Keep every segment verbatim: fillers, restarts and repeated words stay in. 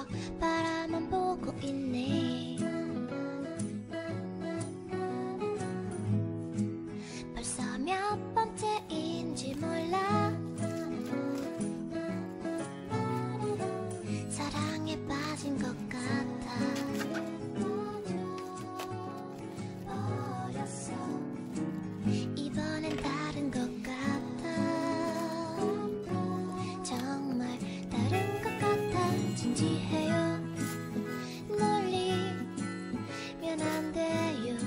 바라만 보고 있네. 벌써 몇 번째인지 몰라. 사랑에 빠진 것 같아. 버렸어. 이번엔 다른 것 같아. 정말 다른 것 같아. 진지해요. 놀리면 안 돼요.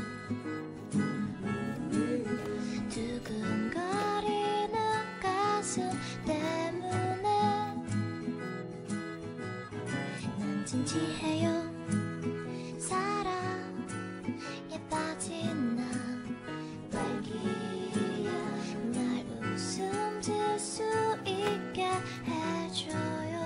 두근거리는 가슴 때문에 난 진지해요. 사랑에 빠진 나 딸기야. 날 웃음 질 수 있게 해줘요.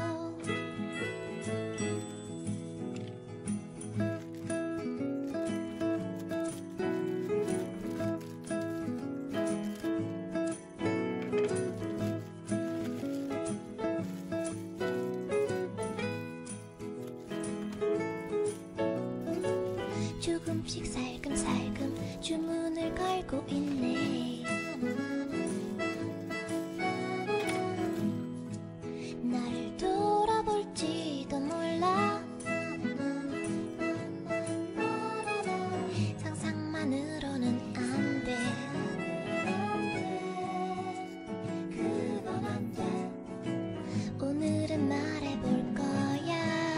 조금씩 살금살금 주문을 걸고 있네. 나를 돌아볼지도 몰라. 상상만으로는 안 돼. 그건 안 돼. 오늘은 말해볼 거야.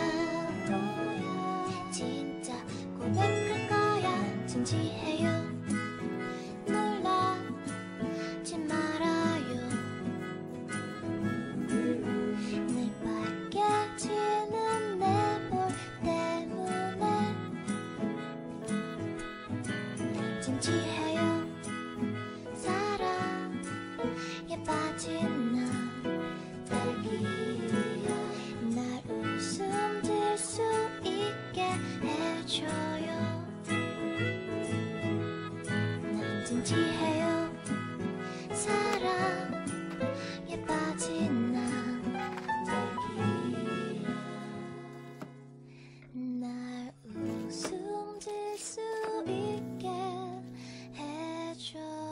진짜 고백할 거야. 진지해요. 놀라지 말아요. 늘 빨개지는 내 볼 때문에 진지해요. 사랑에 빠진 나 딸기야. 날 웃음 질 수 있게 해줘요. 난 진지해요. 사랑에 빠진 나 딸기야. 날 웃음 질 수 있게 해줘요.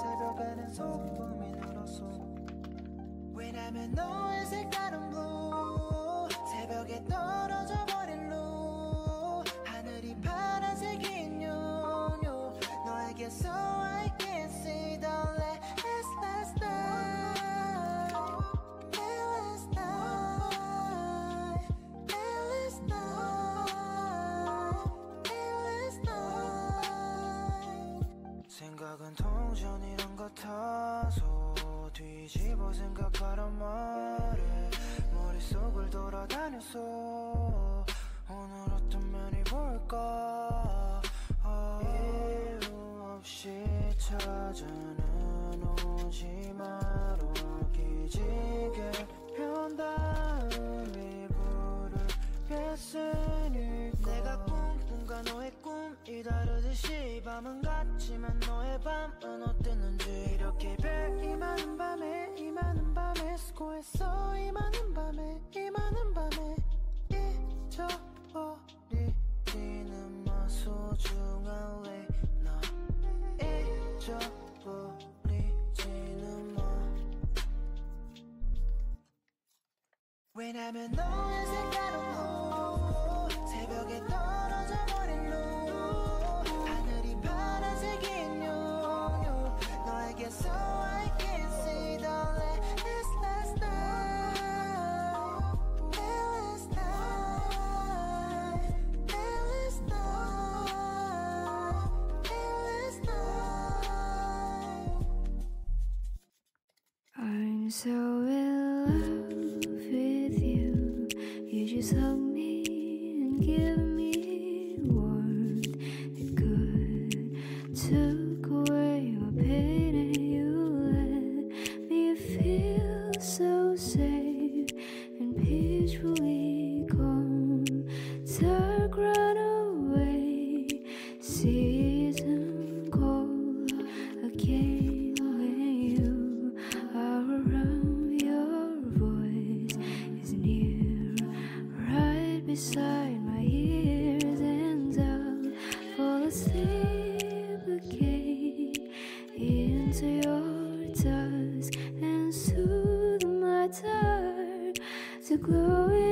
새벽에는 소금이 늘었어. 왜냐면 너의 색깔은 blue. 새벽에 떨어져 버린 blue. 하늘이 파란색인 요요. 너에게서 I can see the last last night. Last night. Last night. Last night. 생각은 동전이란 같아서 뒤집어 생각하란 말에 머릿속을 돌아다녔어. 오늘 어떤 면이 볼까. 아, 이유 없이 찾아는 오지 마로 기지개 편 다음 이불을 뺐으니까. 내가 꿈과 너의 꿈이 다르듯이 밤은 같지만 너의 밤은 어땠는지. 이렇게 별이 많은 밤에 이 많은 밤에 수고했어. 이 많은 밤에 이 많은 밤에 잊어버리지는 마. 소중한 레나 잊어버리지는 마. 왜냐면 너의 색깔은 blue. 새벽에 떨어져 버린 blue. 하늘이 파란색인 요요. 너에게서 I can see the last last night. Last night. Last night. Last night. I'm so in love with you. You just hug me and give me warmth. It could took away my pain and you let me feel so safe and peacefully calm. Dark run away, season cold again when you are around. Your voice is near, right beside my ears, and I'll fall asleep again into your dusk and soothe my dark to glow.